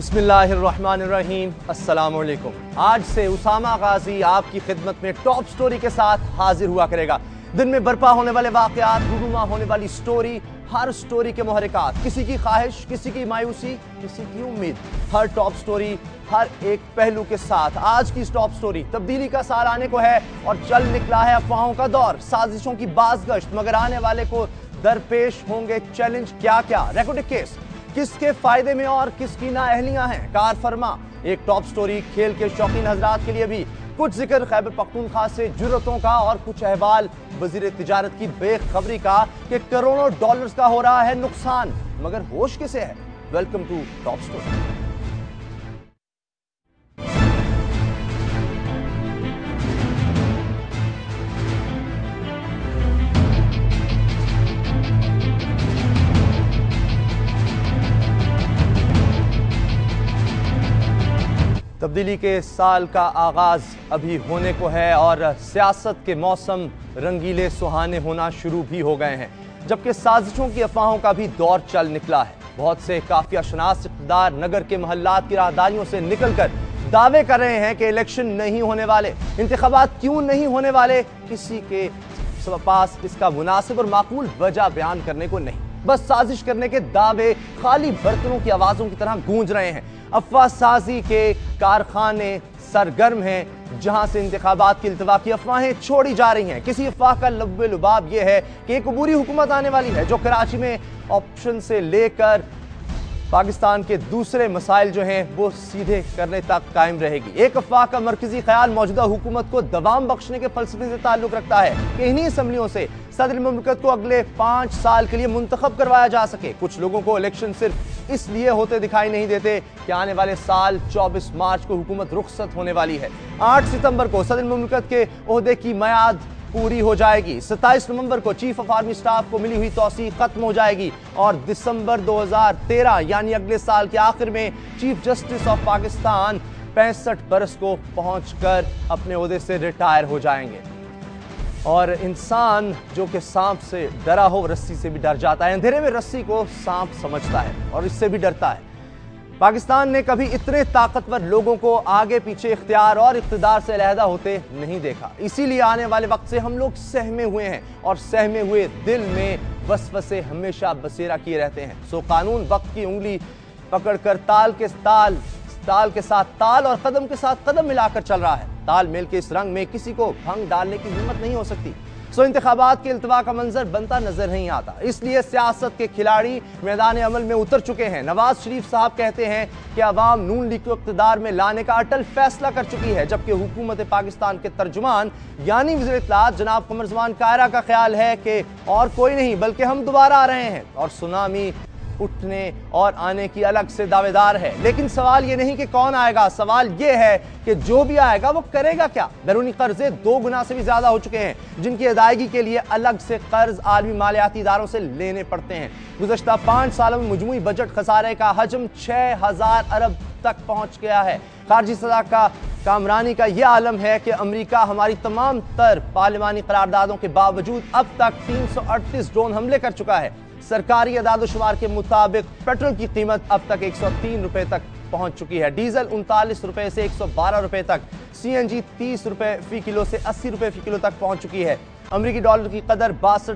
बिस्मिल्लाहिर्रहमानिर्रहीम, अस्सलाम वालेकुम। आज से उसामा गाजी आपकी खिदमत में टॉप स्टोरी के साथ हाजिर हुआ करेगा। दिन में बर्पा होने वाले वाकयात, रूनुमा होने वाली स्टोरी, हर स्टोरी के मुहर्रिकात, किसी की ख्वाहिश, किसी की मायूसी, किसी की उम्मीद, हर टॉप स्टोरी हर एक पहलू के साथ। आज की टॉप स्टोरी तब्दीली का साल आने को है और चल निकला है अफवाहों का दौर, साजिशों की बाज़गश्त, मगर आने वाले को दरपेश होंगे चैलेंज क्या क्या। रेकॉर्डिंग केस किसके फायदे में और किसकी नाअहलियां हैं, कार फरमा। एक टॉप स्टोरी खेल के शौकीन हजरात के लिए भी, कुछ जिक्र खैबर पख्तूनख्वा से जुर्रतों का और कुछ अहवाल वजीर तिजारत की बेखबरी का कि करोड़ों डॉलर्स का हो रहा है नुकसान, मगर होश किसे है। Welcome to top story. तब्दीली के साल का आगाज अभी होने को है और सियासत के मौसम रंगीले सुहाने होना शुरू भी हो गए हैं, जबकि साजिशों की अफवाहों का भी दौर चल निकला है। बहुत से काफिया शनास इक़्तिदार नगर के मोहल्लात की राहदारियों से निकलकर दावे कर रहे हैं कि इलेक्शन नहीं होने वाले। इंतखाबात क्यों नहीं होने वाले, किसी के पास इसका मुनासिब और माकूल वजह बयान करने को नहीं, बस साजिश करने के दावे खाली बर्तनों की आवाजों की तरह गूंज रहे हैं। अफवाह साजी के कारखाने सरगर्म हैं, जहां से इंतखाबात की इल्तवा की अफवाहें छोड़ी जा रही हैं। किसी अफवाह का लब्बे लुबाब यह है कि एक अबूरी हुकूमत आने वाली है जो कराची में ऑप्शन से लेकर पाकिस्तान के दूसरे मसाइल जो हैं वो सीधे करने तक कायम रहेगी। एक अफवाह का मरकजी ख्याल मौजूदा हुकूमत को दवाम बख्शने के फलसफे से ताल्लुक रखता है कि इन्हीं असम्बलियों से सदर मुमलिकत को अगले 5 साल के लिए मुंतखब करवाया जा सके। कुछ लोगों को इलेक्शन सिर्फ इसलिए होते दिखाई नहीं देते कि आने वाले साल 24 मार्च को हुकूमत रुखसत होने वाली है। 8 सितंबर को सदर मुमलिकत के ओहदे की मियाद पूरी हो जाएगी। 27 नवंबर को चीफ ऑफ आर्मी स्टाफ को मिली हुई तौसीक खत्म हो जाएगी और दिसंबर 2013 यानी अगले साल के आखिर में चीफ जस्टिस ऑफ पाकिस्तान 65 बरस को पहुंचकर अपने ओहदे से रिटायर हो जाएंगे। और इंसान जो कि सांप से डरा हो रस्सी से भी डर जाता है। अंधेरे में रस्सी को सांप समझता है और इससे भी डरता है। पाकिस्तान ने कभी इतने ताकतवर लोगों को आगे पीछे इख्तियार और इख्तिदार से अलहदा होते नहीं देखा। इसीलिए आने वाले वक्त से हम लोग सहमे हुए हैं और सहमे हुए दिल में वसवसे हमेशा बसेरा किए रहते हैं। सो कानून वक्त की उंगली पकड़कर ताल के साथ ताल और कदम के साथ कदम मिलाकर चल रहा है। तालमेल के इस रंग में किसी को भंग डालने की हिम्मत नहीं हो सकती। सो इंतखाबात के इल्तवा का मंजर बनता नजर नहीं आता, इसलिए सियासत के खिलाड़ी मैदान अमल में उतर चुके हैं। नवाज शरीफ साहब कहते हैं कि अवाम नून लीग को इक़्तिदार में लाने का अटल फैसला कर चुकी है, जबकि हुकूमत पाकिस्तान के तर्जुमान यानी वज़ीर इत्तलात जनाब क़मर ज़मान कायरा का ख्याल है कि और कोई नहीं बल्कि हम दोबारा आ रहे हैं और सुनामी उठने और आने की अलग से दावेदार है। लेकिन सवाल ये नहीं कि कौन आएगा, सवाल ये है कि जो भी आएगा वो करेगा क्या। बैरूनी कर्जे 2 गुना से भी ज्यादा हो चुके हैं, जिनकी अदायगी के लिए अलग से कर्ज आलमी मालियाती इदारों से लेने पड़ते हैं। गुज़श्ता 5 सालों में मजमूई बजट खसारे का हजम 6000 अरब तक पहुंच गया है। खारजी सलाह का कामरानी का यह आलम है कि अमेरिका हमारी तमाम तर पार्लिमानी करारदादों के बावजूद अब तक 338 ड्रोन हमले कर चुका है। सरकारी अदाद-ओ-शुमार के मुताबिक पेट्रोल की कीमत अब तक 103 रुपए तक पहुंच चुकी है, डीजल 39 रुपए से 112 रुपए तक, सीएनजी 30 रुपए फी किलो से 80 रुपए फी किलो तक पहुंच चुकी है। अमेरिकी डॉलर की कदर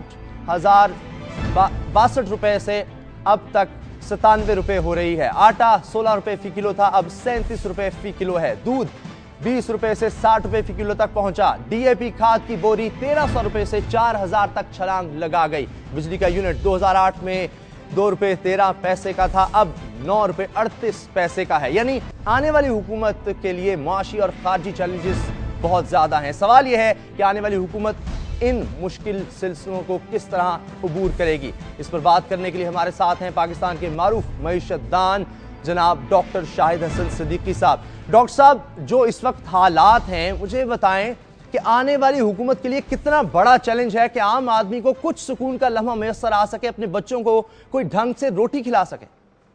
62 रुपए से अब तक 97 रुपए हो रही है। आटा 16 रुपए फी किलो था, अब 37 रुपए फी किलो है। दूध 20 रुपए से 60 रुपए फी किलो तक पहुंचा। डीएपी खाद की बोरी 1300 रुपए से 4000 तक छलांग लगा गई। बिजली का यूनिट 2008 में 2 रुपए 13 पैसे का था, अब 9 रुपए 38 पैसे का है। यानी आने वाली हुकूमत के लिए मुआशी और खारजी चैलेंजेस बहुत ज्यादा हैं। सवाल यह है कि आने वाली हुकूमत इन मुश्किल सिलसिलों को किस तरह अबूर करेगी। इस पर बात करने के लिए हमारे साथ हैं पाकिस्तान के मारूफ मईशतदान जनाब डॉक्टर शाहिद हसन सिद्दीकी साहब। डॉक्टर साहब, जो इस वक्त हालात हैं, मुझे बताएं कि आने वाली हुकूमत के लिए कितना बड़ा चैलेंज है कि आम आदमी को कुछ सुकून का लम्हा मैसर आ सके, अपने बच्चों को कोई ढंग से रोटी खिला सके।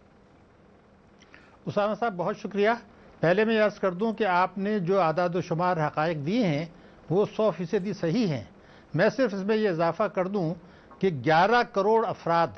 उसामा साहब, बहुत शुक्रिया। पहले मैं अर्ज कर दूं कि आपने जो आदाद-ओ-शुमार हक़ाइक़ दिए हैं वो 100% सही हैं। मैं सिर्फ इसमें यह इजाफा कर दूं कि 11 करोड़ अफराद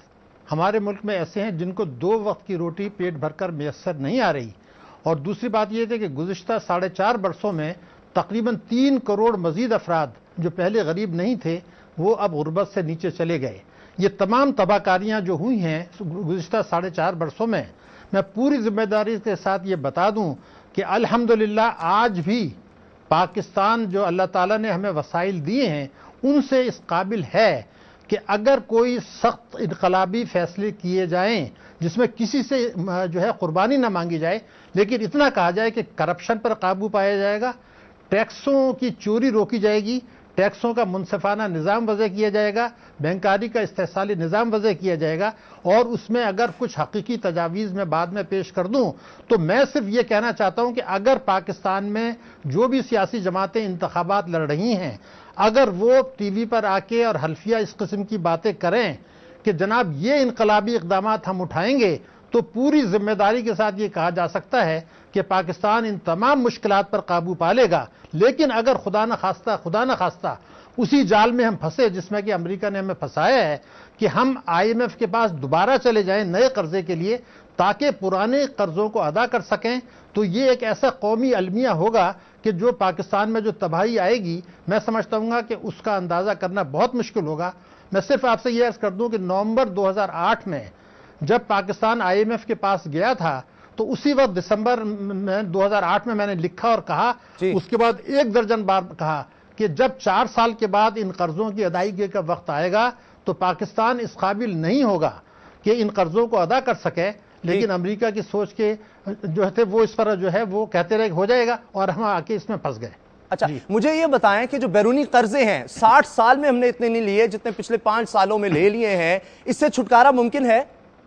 हमारे मुल्क में ऐसे हैं जिनको 2 वक्त की रोटी पेट भरकर मैसर नहीं आ रही। और दूसरी बात यह थी कि गुज़िश्ता 4.5 बरसों में तकरीबन 3 करोड़ मजीद अफराद जो पहले गरीब नहीं थे वो अब गुर्बत से नीचे चले गए। ये तमाम तबाहकारियाँ जो हुई हैं गुज़िश्ता 4.5 बरसों में, मैं पूरी जिम्मेदारी के साथ ये बता दूं कि अल्हम्दुलिल्लाह आज भी पाकिस्तान जो अल्लाह ताला ने हमें वसाइल दिए हैं उनसे इस काबिल है कि अगर कोई सख्त इनकलाबी फैसले किए जाएं जिसमें किसी से जो है कुर्बानी ना मांगी जाए, लेकिन इतना कहा जाए कि करप्शन पर काबू पाया जाएगा, टैक्सों की चोरी रोकी जाएगी, टैक्सों का मुनसिफाना निज़ाम वज़े किया जाएगा, बैंकारी का इस्तेहसाली निज़ाम वज़े किया जाएगा। और उसमें अगर कुछ हकीकी तजावीज़ में बाद में पेश कर दूं तो मैं सिर्फ ये कहना चाहता हूं कि अगर पाकिस्तान में जो भी सियासी जमातें इंतखाबात लड़ रही हैं, अगर वो टीवी पर आके और हल्फिया इस किस्म की बातें करें कि जनाब ये इनकलाबी इक़दाम हम उठाएंगे, तो पूरी जिम्मेदारी के साथ ये कहा जा सकता है कि पाकिस्तान इन तमाम मुश्किलात पर काबू पा लेगा। लेकिन अगर खुदा न खास्ता उसी जाल में हम फंसे जिसमें कि अमेरिका ने हमें फंसाया है कि हम IMF के पास दोबारा चले जाएं नए कर्जे के लिए ताकि पुराने कर्जों को अदा कर सकें, तो ये एक ऐसा कौमी अलमिया होगा कि जो पाकिस्तान में जो तबाही आएगी मैं समझता हूँ कि उसका अंदाज़ा करना बहुत मुश्किल होगा। मैं सिर्फ आपसे ये अर्ज़ कर दूँ कि नवंबर 2008 में जब पाकिस्तान IMF के पास गया था तो उसी वक्त दिसंबर में 2008 में मैंने लिखा और कहा, उसके बाद 1 दर्जन बार कहा कि जब 4 साल के बाद इन कर्जों की अदायगी का वक्त आएगा तो पाकिस्तान इस काबिल नहीं होगा कि इन कर्जों को अदा कर सके। लेकिन अमेरिका की सोच के जो थे वो इस पर जो है वो कहते रहे हो जाएगा और हम आके इसमें फंस गए। अच्छा, मुझे ये बताएं कि जो बैरूनी कर्जे हैं 60 साल में हमने इतने नहीं लिए जितने पिछले 5 सालों में ले लिए हैं, इससे छुटकारा मुमकिन है?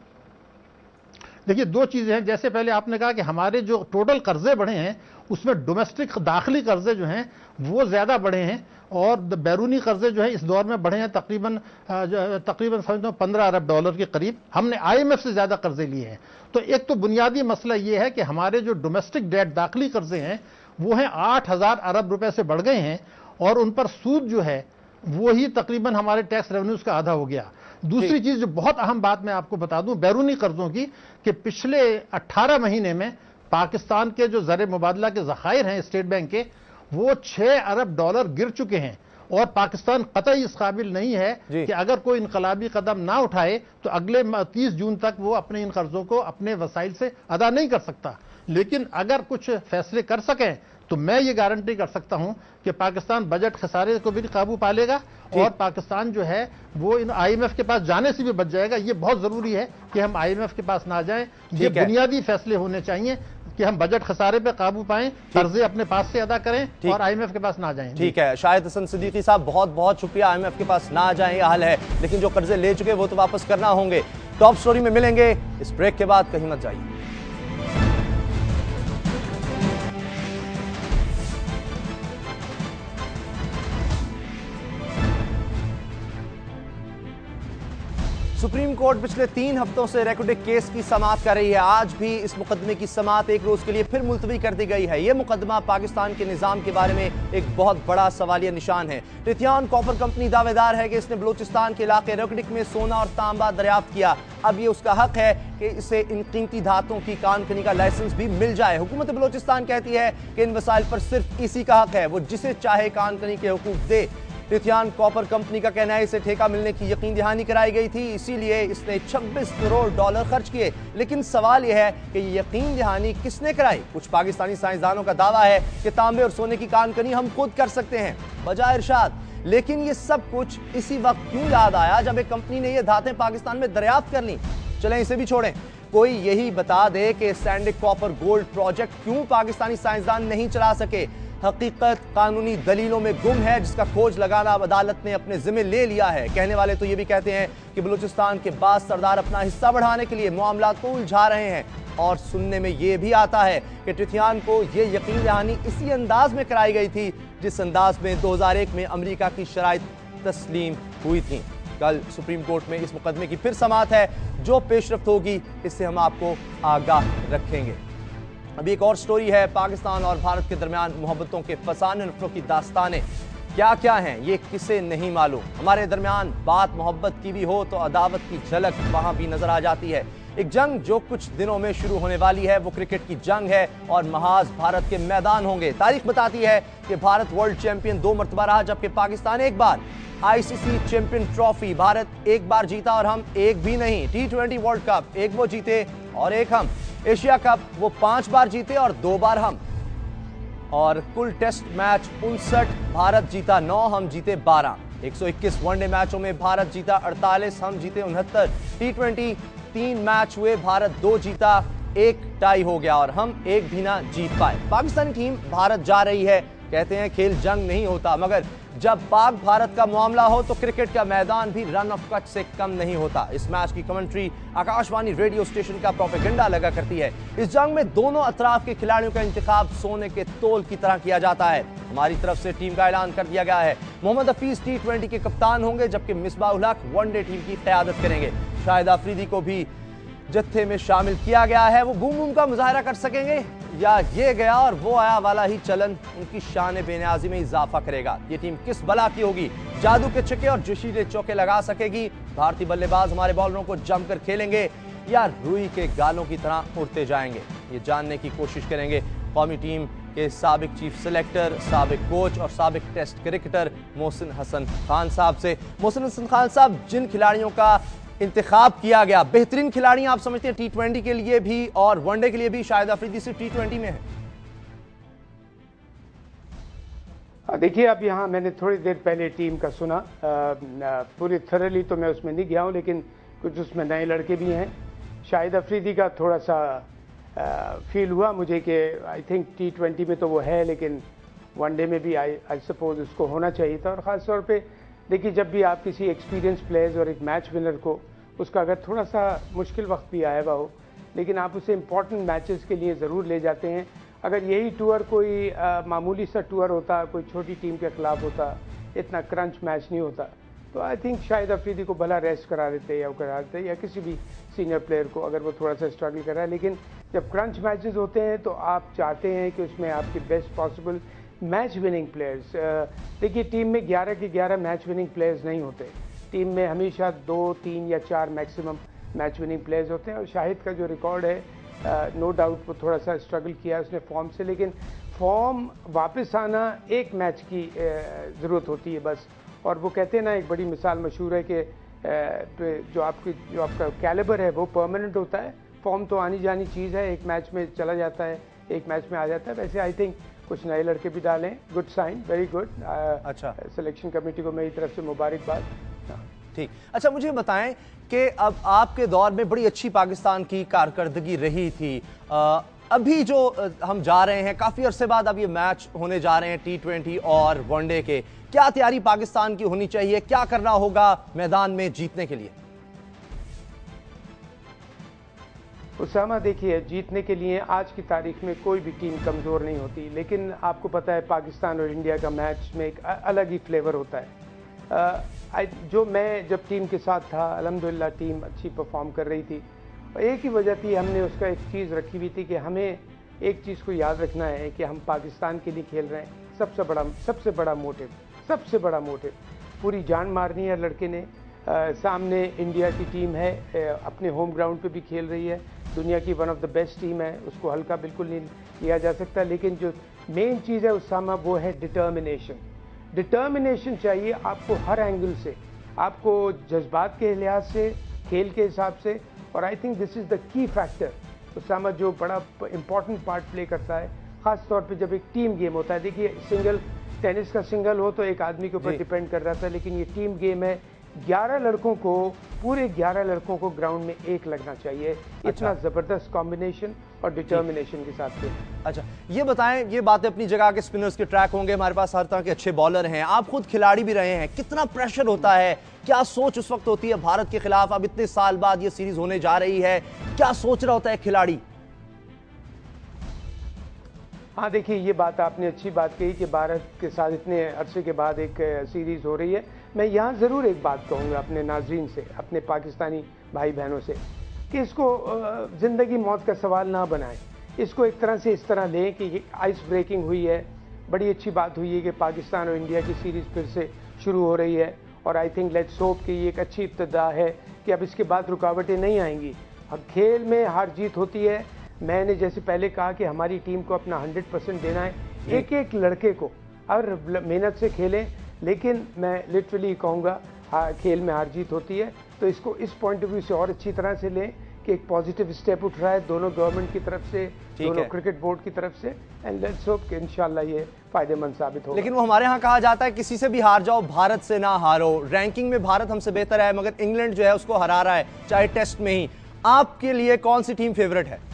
देखिए 2 चीजें हैं। जैसे पहले आपने कहा कि हमारे जो टोटल कर्जे बढ़े हैं उसमें डोमेस्टिक दाखिली कर्जे जो हैं वो ज्यादा बढ़े हैं और बैरूनी कर्जे जो है इस दौर में बढ़े हैं तकरीबन समझता हूं $15 अरब के करीब। हमने IMF से ज्यादा कर्जे लिए हैं। तो एक तो बुनियादी मसला ये है कि हमारे जो डोमेस्टिक डेट दाखिली कर्जे हैं वो हैं 8,000 अरब रुपए से बढ़ गए हैं और उन पर सूद जो है वो ही तकरीबन हमारे टैक्स रेवेन्यूज का आधा हो गया। दूसरी चीज जो बहुत अहम बात मैं आपको बता दूं बैरूनी कर्जों की, कि पिछले 18 महीने में पाकिस्तान के जो ज़र मुबादला के ज़खायर हैं स्टेट बैंक के वो $6 अरब गिर चुके हैं और पाकिस्तान कतई इस काबिल नहीं है कि अगर कोई इनकलाबी कदम ना उठाए तो अगले 30 जून तक वो अपने इन कर्जों को अपने वसाइल से अदा नहीं कर सकता। लेकिन अगर कुछ फैसले कर सकें तो मैं ये गारंटी कर सकता हूं कि पाकिस्तान बजट खसारे को भी काबू पा लेगा और पाकिस्तान जो है वो इन IMF के पास जाने से भी बच जाएगा। ये बहुत जरूरी है कि हम IMF के पास ना जाएं। ये बुनियादी फैसले होने चाहिए कि हम बजट खसारे पे काबू पाएं, कर्जे अपने पास से अदा करें और IMF के पास ना जाएं। ठीक है, शाहिद हसन सिद्दीकी साहब बहुत बहुत शुक्रिया। IMF के पास ना जाएं ये हाल है, लेकिन जो कर्जे ले चुके वो तो वापस करना होंगे। टॉप स्टोरी में मिलेंगे, इस ब्रेक के बाद कहीं मत जाइए। सुप्रीम कोर्ट पिछले 3 हफ्तों से रेकोर्डिक केस की समाअत कर रही है। आज भी इस मुकदमे की समाअत 1 रोज के लिए फिर मुलतवी कर दी गई है। यह मुकदमा पाकिस्तान के निजाम के बारे में एक बहुत बड़ा सवालिया निशान है। रिथियान कॉपर कंपनी दावेदार है कि इसने बलूचिस्तान के इलाके रेकोडिक में सोना और तांबा दरियाफ्त किया। अब ये उसका हक है कि इसे इन कीमती धातुओं की कानकनी का लाइसेंस भी मिल जाए। हुकूमत बलूचिस्तान कहती है कि इन वसाइल पर सिर्फ इसी का हक है, वो जिसे चाहे कानकनी के हुकूक दे। रिथियान कॉपर कंपनी का कहना है इसे ठेका मिलने की यकीन दहानी कराई गई थी, इसीलिए इसने $26 करोड़ खर्च किए। लेकिन सवाल यह है कि यकीन दहानी किसने कराई? कुछ पाकिस्तानी साइंसदानों का दावा है कि तांबे और सोने की कानकनी हम खुद कर सकते हैं, बजाय इरशाद। लेकिन ये सब कुछ इसी वक्त क्यों याद आया जब एक कंपनी ने ये धातें पाकिस्तान में दरियाफ्त कर ली? चलें इसे भी छोड़ें, कोई यही बता दे कि सैंडिक कॉपर गोल्ड प्रोजेक्ट क्यों पाकिस्तानी साइंसदान नहीं चला सके। हकीकत कानूनी दलीलों में गुम है, जिसका खोज लगाना अब अदालत ने अपने जिम्मे ले लिया है। कहने वाले तो ये भी कहते हैं कि बलूचिस्तान के बाद सरदार अपना हिस्सा बढ़ाने के लिए मामला को उलझा रहे हैं। और सुनने में यह भी आता है कि रिथियान को यह यकीन दहानी इसी अंदाज में कराई गई थी जिस अंदाज में 2001 में अमेरिका की शराइत तस्लीम हुई थी। कल सुप्रीम कोर्ट में इस मुकदमे की फिर समाअत है। जो पेशरफ्त होगी इससे हम आपको आगाह रखेंगे। अभी एक और स्टोरी है, पाकिस्तान और भारत के दरमियान मोहब्बतों के फसाने नफरों की दास्तानें। क्या क्या हैं ये किसे नहीं मालूम। हमारे दरमियान बात मोहब्बत की भी हो तो अदावत की झलक वहां भी नजर आ जाती है। एक जंग जो कुछ दिनों में शुरू होने वाली है वो क्रिकेट की जंग है और महाज भारत के मैदान होंगे। तारीख बताती है कि भारत वर्ल्ड चैंपियन 2 मरतबा रहा, जबकि पाकिस्तान एक बार। आईसीसी चैंपियन ट्रॉफी भारत एक बार जीता और हम एक भी नहीं। T20 वर्ल्ड कप एक वो जीते और एक हम। एशिया कप वो 5 बार जीते और 2 बार हम। और कुल टेस्ट मैच 59, भारत जीता 9, हम जीते 12। 121 वनडे मैचों में भारत जीता 48, हम जीते 69। T20 3 मैच हुए, भारत 2 जीता, 1 टाई हो गया और हम एक भी ना जीत पाए। पाकिस्तानी टीम भारत जा रही है, कहते हैं खेल जंग नहीं होता, मगर जब पाक भारत का मामला हो तो क्रिकेट का मैदान भी रन ऑफ कच से कम नहीं होता। इस मैच की कमेंट्री आकाशवाणी रेडियो स्टेशन का प्रोपेगेंडा लगा करती है। इस जंग में दोनों अतराफ के खिलाड़ियों का इंतखाब सोने के तोल की तरह किया जाता है। हमारी तरफ से टीम का ऐलान कर दिया गया है। मोहम्मद हफीज T20 के कप्तान होंगे, जबकि मिसबाह-उल हक वनडे टीम की क़यादत करेंगे। शाहिद अफरीदी को भी जत्थे में शामिल किया गया है। वो बूम बूम का मुजाहरा कर सकेंगे या ये गया और वो आया वाला ही चलन उनकी शान बेनियाजी में इजाफा करेगा। ये टीम किस बला की होगी? जादू के छक्के और जोशीले चौके लगा सकेगी? भारतीय बल्लेबाज हमारे बॉलरों को जमकर खेलेंगे या रुई के गालों की तरह उड़ते जाएंगे? ये जानने की कोशिश करेंगे कौमी टीम के साबिक चीफ सिलेक्टर, साबिक कोच और साबिक टेस्ट क्रिकेटर मोहसिन हसन खान साहब से। मोहसिन हसन खान साहब, जिन खिलाड़ियों का इंतखाब किया गया, बेहतरीन खिलाड़ी आप समझते हैं T20 के लिए भी और वनडे के लिए भी? शाहिद अफरीदी सिर्फ T20 में है। देखिए, अब यहाँ मैंने थोड़ी देर पहले टीम का सुना, पूरी थरली तो मैं उसमें नहीं गया हूँ, लेकिन कुछ उसमें नए लड़के भी हैं। शाहिद अफरीदी का थोड़ा सा फील हुआ मुझे कि आई थिंक T20 में तो वो है, लेकिन वनडे में भी आई सपोज उसको होना चाहिए था। और ख़ास तौर पे देखिए, जब भी आप किसी एक्सपीरियंस प्लेयर्स और एक मैच विनर को, उसका अगर थोड़ा सा मुश्किल वक्त भी आया हुआ हो, लेकिन आप उसे इंपॉर्टेंट मैचेस के लिए ज़रूर ले जाते हैं। अगर यही टूर कोई मामूली सा टूर होता, कोई छोटी टीम के खिलाफ होता, इतना क्रंच मैच नहीं होता, तो आई थिंक शाहिद अफरीदी को भला रेस्ट करा देते या करा देते, या किसी भी सीनियर प्लेयर को अगर वो थोड़ा सा स्ट्रगल कर रहा है। लेकिन जब क्रंच मैचेस होते हैं तो आप चाहते हैं कि उसमें आपकी best possible match winning players. देखिए, टीम में 11 के 11 मैच विनिंग प्लेयर्स नहीं होते। टीम में हमेशा 2, 3 या 4 मैक्सिमम मैच विनिंग प्लेयर्स होते हैं। और शाहिद का जो रिकॉर्ड है, नो डाउट वो थोड़ा सा स्ट्रगल किया उसने फॉर्म से, लेकिन फॉर्म वापस आना एक मैच की ज़रूरत होती है बस। और वो कहते हैं ना, एक बड़ी मिसाल मशहूर है कि जो आपका कैलिबर है वो परमानेंट होता है। फॉर्म तो आनी जानी चीज़ है, एक मैच में चला जाता है, एक मैच में आ जाता है। वैसे आई थिंक कुछ नए लड़के भी डालें, गुड साइन, वेरी गुड। अच्छा, सिलेक्शन कमेटी को मेरी तरफ से मुबारकबाद। ठीक, अच्छा मुझे बताएं कि अब आपके दौर में बड़ी अच्छी पाकिस्तान की कारकर्दगी रही थी। अभी जो हम जा रहे हैं, काफी अरसे बाद अब ये मैच होने जा रहे हैं T20 और वनडे के, क्या तैयारी पाकिस्तान की होनी चाहिए? क्या करना होगा मैदान में जीतने के लिए? उसामा, देखिए, जीतने के लिए आज की तारीख में कोई भी टीम कमज़ोर नहीं होती, लेकिन आपको पता है पाकिस्तान और इंडिया का मैच में एक अलग ही फ्लेवर होता है। जो मैं जब टीम के साथ था, अल्हम्दुलिल्लाह टीम अच्छी परफॉर्म कर रही थी, और एक ही वजह थी, हमने उसका एक चीज़ रखी हुई थी कि हमें एक चीज़ को याद रखना है कि हम पाकिस्तान के लिए खेल रहे हैं। सबसे बड़ा मोटिव पूरी जान मारनी है लड़के ने। सामने इंडिया की टीम है, अपने होम ग्राउंड पे भी खेल रही है, दुनिया की one of the best team है, उसको हल्का बिल्कुल नहीं लिया जा सकता। लेकिन जो मेन चीज़ है उसामा, वो है डिटर्मिनेशन चाहिए आपको हर एंगल से, आपको जज्बात के लिहाज से, खेल के हिसाब से। और I think this is the key factor Usama, जो बड़ा इंपॉर्टेंट पार्ट प्ले करता है, ख़ास तौर पे जब एक टीम गेम होता है। देखिए, सिंगल टेनिस का सिंगल हो तो एक आदमी के ऊपर डिपेंड कर रहा था, लेकिन ये टीम गेम है। 11 लड़कों को, पूरे 11 लड़कों को ग्राउंड में एक लगना चाहिए। अच्छा। इतना ज़बरदस्त कॉम्बिनेशन और डिटर्मिनेशन के साथ खेल। अच्छा, ये बताएं, ये बातें अपनी जगह के स्पिनर्स के ट्रैक होंगे, हमारे पास हर तरह के अच्छे बॉलर हैं, आप खुद खिलाड़ी भी रहे हैं, कितना प्रेशर होता है, क्या सोच उस वक्त होती है भारत के खिलाफ? अब इतने साल बाद ये सीरीज होने जा रही है, क्या सोच रहा होता है खिलाड़ी? हाँ, देखिए, ये बात आपने अच्छी बात कही कि भारत के साथ इतने अरसे के बाद एक सीरीज़ हो रही है। मैं यहाँ ज़रूर एक बात कहूँगा अपने नाज़रीन से, अपने पाकिस्तानी भाई बहनों से, कि इसको ज़िंदगी मौत का सवाल ना बनाएं। इसको एक तरह से इस तरह लें कि आइस ब्रेकिंग हुई है, बड़ी अच्छी बात हुई है कि पाकिस्तान और इंडिया की सीरीज़ फिर से शुरू हो रही है और आई थिंक लेट्स होप कि ये एक अच्छी इब्तिदा है कि अब इसके बाद रुकावटें नहीं आएंगी। अब खेल में हार जीत होती है। मैंने जैसे पहले कहा कि हमारी टीम को अपना 100% देना है, एक एक लड़के को और मेहनत से खेलें, लेकिन मैं लिटरली कहूँगा खेल में हार जीत होती है, तो इसको इस पॉइंट ऑफ व्यू से और अच्छी तरह से लें कि एक पॉजिटिव स्टेप उठ रहा है दोनों गवर्नमेंट की तरफ से, दोनों क्रिकेट बोर्ड की तरफ से, एंड लेट्स होप कि इंशाल्लाह ये फायदेमंद साबित होगा। लेकिन वो हमारे यहाँ कहा जाता है किसी से भी हार जाओ, भारत से ना हारो। रैंकिंग में भारत हमसे बेहतर है, मगर इंग्लैंड जो है उसको हरा रहा है, चाहे टेस्ट में ही। आपके लिए कौन सी टीम फेवरेट है?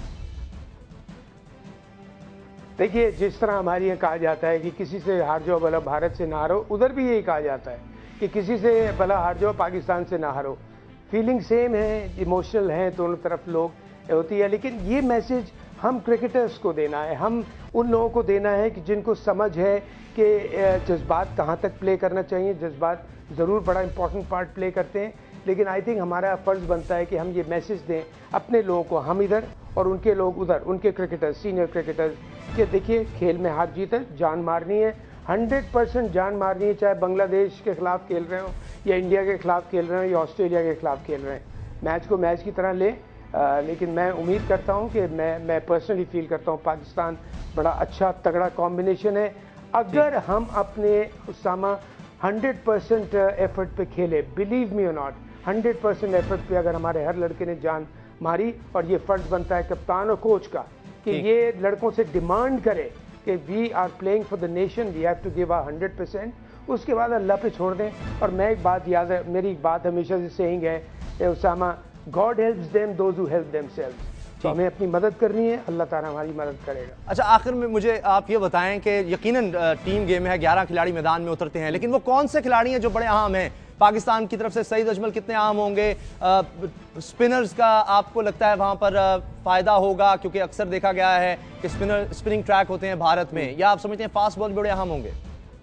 देखिए, जिस तरह हमारे यहाँ कहा जाता है कि किसी से हार जाओ भला भारत से ना हारो, उधर भी यही कहा जाता है कि किसी से भला हार जाओ पाकिस्तान से ना हारो। फीलिंग सेम है, इमोशनल हैं दोनों तरफ लोग होती है, लेकिन ये मैसेज हम क्रिकेटर्स को देना है, हम उन लोगों को देना है कि जिनको समझ है कि जज्बात कहाँ तक प्ले करना चाहिए। जज्बात ज़रूर बड़ा इंपॉर्टेंट पार्ट प्ले करते हैं, लेकिन आई थिंक हमारा फ़र्ज़ बनता है कि हम ये मैसेज दें अपने लोगों को, हम इधर और उनके लोग उधर, उनके क्रिकेटर्स, सीनियर क्रिकेटर्स, कि देखिए खेल में हार जीत है, जान मारनी है, 100% जान मारनी है, चाहे बांग्लादेश के खिलाफ खेल रहे हो या इंडिया के खिलाफ खेल रहे हो या ऑस्ट्रेलिया के खिलाफ खेल रहे हैं। मैच को मैच की तरह लें, लेकिन मैं उम्मीद करता हूं कि मैं पर्सनली फील करता हूं पाकिस्तान बड़ा अच्छा तगड़ा कॉम्बिनेशन है। अगर हम अपने उसामा 100% एफर्ट पे खेले, बिलीव मी और नॉट, 100% एफर्ट पे अगर हमारे हर लड़के ने जान मारी, और ये फर्ज बनता है कप्तान और कोच का कि ये लड़कों से डिमांड करे कि we are playing for the nation, we have to give our 100%, उसके बाद अल्लाह पे छोड़ दें। और मैं एक बात याद है, मेरी एक बात हमेशा से सेइंग है Usama, God helps them those who help themselves. तो हमें अपनी मदद करनी है, अल्लाह ताला हमारी मदद करेगा। अच्छा, आखिर में मुझे आप ये बताएं कि यकीनन टीम गेम है, 11 खिलाड़ी मैदान में उतरते हैं, लेकिन वो कौन से खिलाड़ी हैं जो बड़े अहम हैं? पाकिस्तान की तरफ से सईद अजमल कितने अहम होंगे? स्पिनर्स का आपको लगता है वहां पर फायदा होगा, क्योंकि अक्सर देखा गया है कि स्पिनिंग ट्रैक होते हैं भारत में, या आप समझते हैं फास्ट बॉल बड़े अहम होंगे?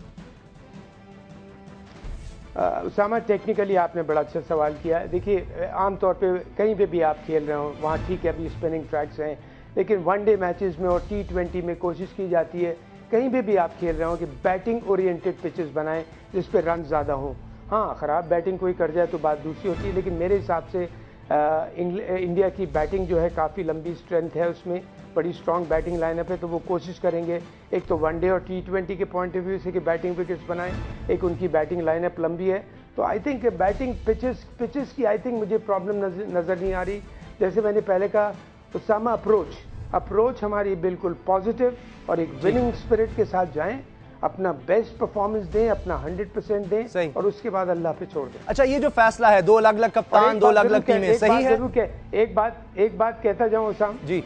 उसामा, टेक्निकली आपने बड़ा अच्छा सवाल किया। देखिए, आमतौर पे कहीं पे भी आप खेल रहे हो वहाँ ठीक है, अभी स्पिनिंग ट्रैक्स हैं, लेकिन वनडे मैचेस में और T20 में कोशिश की जाती है कहीं पे भी आप खेल रहे हो कि बैटिंग ओरिएंटेड पिचेस बनाएं जिस पे रन ज़्यादा हों। हाँ, ख़राब बैटिंग कोई कर जाए तो बात दूसरी होती है, लेकिन मेरे हिसाब से इंडिया की बैटिंग जो है काफ़ी लंबी स्ट्रेंथ है, उसमें बड़ी स्ट्रॉन्ग बैटिंग लाइनअप है, तो वो कोशिश करेंगे एक तो वनडे और T20 के पॉइंट ऑफ व्यू से कि बैटिंग विकेट्स बनाएं, एक उनकी बैटिंग लाइनअप लंबी है। तो आई थिंक बैटिंग पिचेस की आई थिंक मुझे प्रॉब्लम नज़र नहीं आ रही। जैसे मैंने पहले कहा उसामा, अप्रोच हमारी बिल्कुल पॉजिटिव और एक विनिंग स्पिरिट के साथ जाएं, अपना बेस्ट परफॉर्मेंस दें, अपना 100% दें और उसके बाद अल्लाह पे छोड़ दें। अच्छा, ये जो फैसला है, 2 अलग-अलग कप्तान, 2 अलग-अलग टीमें, सही है? एक बात कहता जाऊं उसाम जी,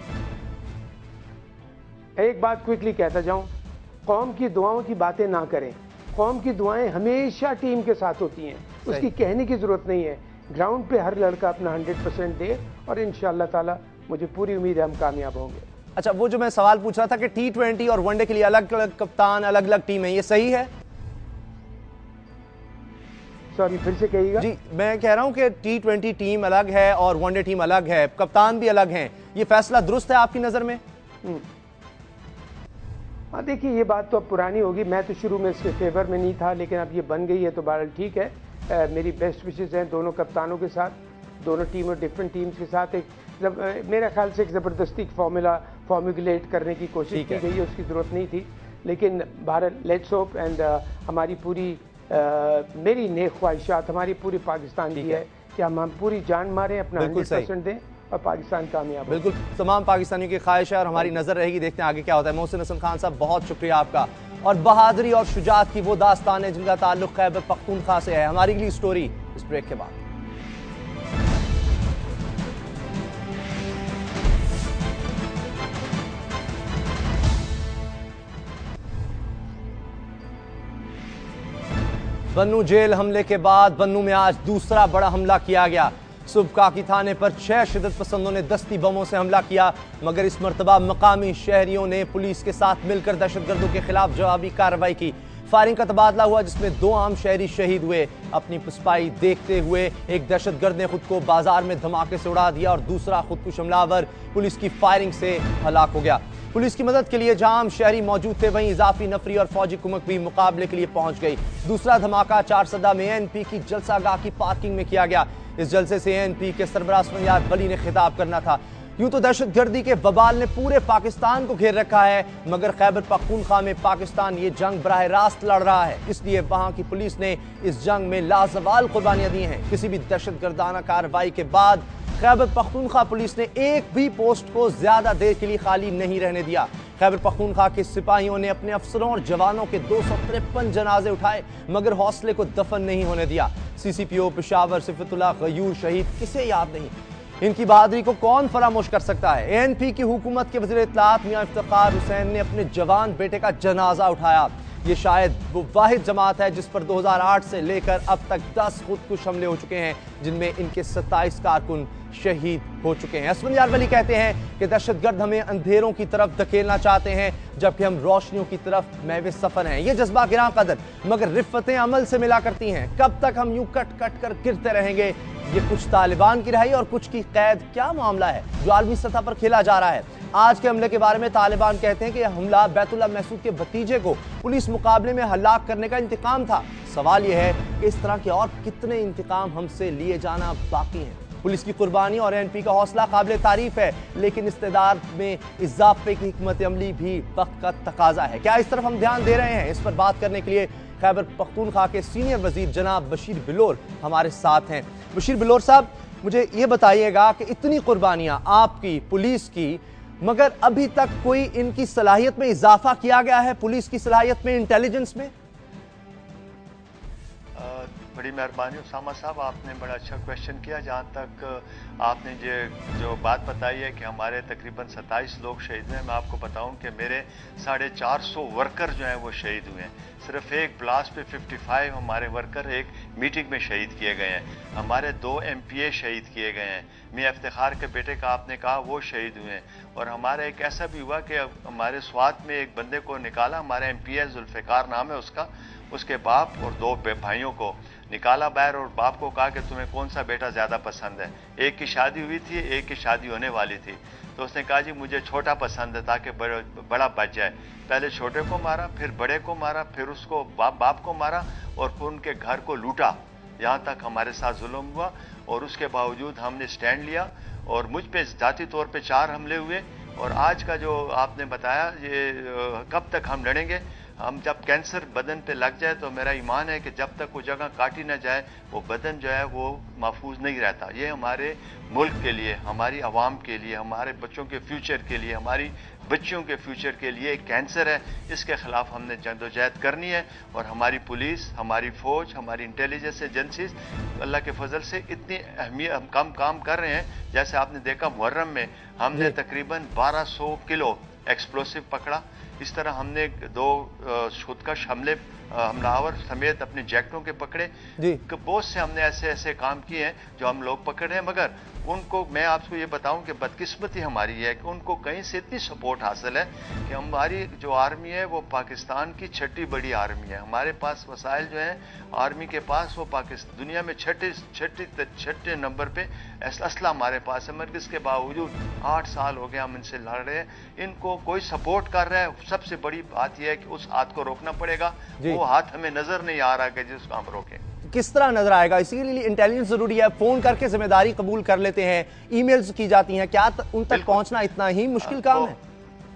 एक बात क्विकली कहता जाऊं, कौम की दुआओं की बातें ना करें। कौम की दुआएं हमेशा टीम के साथ होती हैं, उसकी कहने की जरूरत नहीं है। ग्राउंड पे हर लड़का अपना 100% दे और इंशाअल्लाह ताला मुझे पूरी उम्मीद है हम कामयाब होंगे। अच्छा, वो जो मैं सवाल पूछ रहा था कि T20 और वनडे के लिए अलग अलग कप्तान, अलग अलग टीम है, ये सही है? सॉरी, फिर से कहिएगा। जी, मैं कह रहा हूं कि T20 टीम अलग है और वनडे टीम अलग है, कप्तान भी अलग हैं, ये फैसला दुरुस्त है आपकी नजर में? हाँ, देखिए, ये बात तो अब पुरानी होगी, मैं तो शुरू में इसके फेवर में नहीं था, लेकिन अब ये बन गई है तो बहरहाल ठीक है। मेरी बेस्ट विशेस हैं दोनों कप्तानों के साथ, दोनों टीम और डिफरेंट टीम्स के साथ। मेरा ख्याल से एक ज़बरदस्ती फॉर्मुलेट करने की कोशिश की गई है, उसकी ज़रूरत नहीं थी, लेकिन बहरहाल लेट्स होप एंड हमारी पूरी मेरी नेक ख्वाहिशात हमारी पूरी पाकिस्तान की है कि हम पूरी जान मारें, अपना 100% दें और पाकिस्तान कामयाब। बिल्कुल, तमाम पाकिस्तानियों की ख्वाहिश है और हमारी नजर रहेगी, देखते हैं आगे क्या होता है। मोहसिन हसन खान साहब, बहुत शुक्रिया आपका। और बहादुरी और शुजाअत की वो दास्तान है जिनका ताल्लुक खैबर पख्तूनख्वा से है, हमारी अगली स्टोरी इस ब्रेक के बाद। बन्नू जेल हमले के बाद बन्नू में आज दूसरा बड़ा हमला किया गया। सुबकाकी थाने पर 6 शिद्दत पसंदों ने दस्ती बमों से हमला किया, मगर इस मरतबा मकामी शहरियों ने पुलिस के साथ मिलकर दहशतगर्दों के खिलाफ जवाबी कार्रवाई की। फायरिंग का तबादला हुआ जिसमें 2 आम शहरी शहीद हुए। अपनी पुष्पाई देखते हुए एक दहशतगर्द ने खुद को बाजार में धमाके से उड़ा दिया और दूसरा खुदकुश हमलावर पुलिस की फायरिंग से हलाक हो गया। पुलिस की मदद के लिए जहां शहरी मौजूद थे वहीं इजाफी नफरी और फौजी कुमक भी मुकाबले के लिए पहुंच गई। दूसरा धमाका चारसदा में एएनपी की जलसागाह की पार्किंग में किया गया। इस जलसे से एएनपी के सरबराह असफंदयार वली ने खिताब करना था। यूं तो दहशतगर्दी के बवाल ने पूरे पाकिस्तान को घेर रखा है, मगर खैबर पख्तूनख्वा में पाकिस्तान ये जंग बराह रास्त लड़ रहा है, इसलिए वहां की पुलिस ने इस जंग में लाजवाल कुर्बानियां दी हैं। किसी भी दहशतगर्दाना कार्रवाई के बाद खैबर पख्तूनख्वा पुलिस ने एक भी पोस्ट को ज्यादा देर के लिए खाली नहीं रहने दिया। खैबर पख्तूनख्वा के सिपाहियों ने अपने अफसरों और जवानों के 253 जनाजे उठाए, मगर हौसले को दफन नहीं होने दिया। सीसीपीओ पेशावर सिफतुल्लाह गयूर शहीद किसे याद नहीं, इनकी बहादुरी को कौन फरामोश कर सकता है। एएनपी की हुकूमत के वज़ीर इत्तलात मियां इफ्तिखार हुसैन ने अपने जवान बेटे का जनाजा उठाया। ये शायद वो वाहिद जमात है जिस पर 2008 से लेकर अब तक 10 खुदकुश हमले हो चुके हैं, जिनमें इनके 27 कारकुन शहीद हो चुके हैं। असफंदयार वली कहते हैं कि दहशतगर्द हमें अंधेरों की तरफ धकेलना चाहते हैं, जबकि हम रोशनियों की तरफ महवे सफर हैं। ये जज्बा गिरां कदर, मगर रिफ्फतें अमल से मिला करती हैं। कब तक हम यूं कट कट कर गिरते रहेंगे? ये कुछ तालिबान की रहाई और कुछ की कैद, क्या मामला है जो आलमी सतह पर खेला जा रहा है? आज के हमले के बारे में तालिबान कहते हैं कि यह हमला बैतुल्लाह महसूद के भतीजे को पुलिस मुकाबले में हलाक करने का इंतकाम था। सवाल यह है कि इस तरह के और कितने इंतकाम हमसे लिए जाना बाकी हैं। पुलिस की कुर्बानी और एएनपी का हौसला काबिल तारीफ है, लेकिन इस्तेदाद में इजाफे की हिकमत अमली भी वक्त का तकाजा है। क्या इस तरफ हम ध्यान दे रहे हैं? इस पर बात करने के लिए खैबर पख्तूनख्वा के सीनियर वजीर जनाब बशीर बिलोर हमारे साथ हैं। बशीर बिलोर साहब, मुझे ये बताइएगा कि इतनी कुर्बानियां आपकी, पुलिस की, मगर अभी तक कोई इनकी सलाहियत में इजाफा किया गया है, पुलिस की सलाहियत में, इंटेलिजेंस में? बड़ी मेहरबानी उसामा साहब, आपने बड़ा अच्छा क्वेश्चन किया। जहाँ तक आपने जो बात बताई है कि हमारे तकरीबन 27 लोग शहीद हुए, मैं आपको बताऊं कि मेरे 450 वर्कर जो हैं वो शहीद हुए हैं। सिर्फ एक ब्लास्ट पे 55 हमारे वर्कर एक मीटिंग में शहीद किए गए हैं। हमारे 2 MPA शहीद किए गए हैं। मियां इफ्तिखार के बेटे का आपने कहा वो शहीद हुए हैं। और हमारा एक ऐसा भी हुआ कि हमारे स्वात में एक बंदे को निकाला, हमारे MPA जुल्फिकार नाम है उसका, उसके बाप और 2 भाइयों को निकाला बाहर और बाप को कहा कि तुम्हें कौन सा बेटा ज्यादा पसंद है। एक की शादी हुई थी, एक की शादी होने वाली थी, तो उसने कहा जी मुझे छोटा पसंद है ताकि बड़ा बच जाए। पहले छोटे को मारा, फिर बड़े को मारा, फिर उसको बाप को मारा और फिर उनके घर को लूटा। यहां तक हमारे साथ जुल्म हुआ और उसके बावजूद हमने स्टैंड लिया और मुझ पे जाती तौर पे 4 हमले हुए। और आज का जो आपने बताया, ये कब तक हम लड़ेंगे? हम जब कैंसर बदन पे लग जाए तो मेरा ईमान है कि जब तक वो जगह काटी ना जाए वो बदन जो है वो महफूज नहीं रहता। ये हमारे मुल्क के लिए, हमारी आवाम के लिए, हमारे बच्चों के फ्यूचर के लिए, हमारी बच्चियों के फ्यूचर के लिए एक कैंसर है। इसके खिलाफ हमने जद्दोजहद करनी है और हमारी पुलिस, हमारी फौज, हमारी इंटेलिजेंस एजेंसीज अल्लाह के फजल से इतनी अहमियत कम काम कर रहे हैं। जैसे आपने देखा मुहर्रम में हमने तकरीबन 1200 किलो एक्सप्लोसिव पकड़ा। इस तरह हमने 2 खुदकश हमलावर समेत अपने जैकेटों के पकड़े। बहुत से हमने ऐसे काम किए हैं जो हम लोग पकड़ रहे हैं, मगर उनको मैं आपको ये बताऊं कि बदकिस्मती हमारी है कि उनको कहीं से इतनी सपोर्ट हासिल है कि हमारी जो आर्मी है वो पाकिस्तान की 6ठी बड़ी आर्मी है। हमारे पास वसाइल जो है आर्मी के पास, वो पाकिस्तान दुनिया में 6ठे नंबर पे असला हमारे पास है, मगर इसके बावजूद 8 साल हो गए हम इनसे लड़ रहे हैं। इनको कोई सपोर्ट कर रहा है। सबसे बड़ी बात यह है कि उस हाथ को रोकना पड़ेगा। वो हाथ हमें नजर नहीं आ रहा कि जिसको हम रोकें। किस तरह नजर आएगा? इसीलिए इंटेलिजेंस जरूरी है। फोन करके जिम्मेदारी कबूल कर लेते हैं, ईमेल्स की जाती हैं, क्या उन तक पहुंचना इतना ही मुश्किल काम है?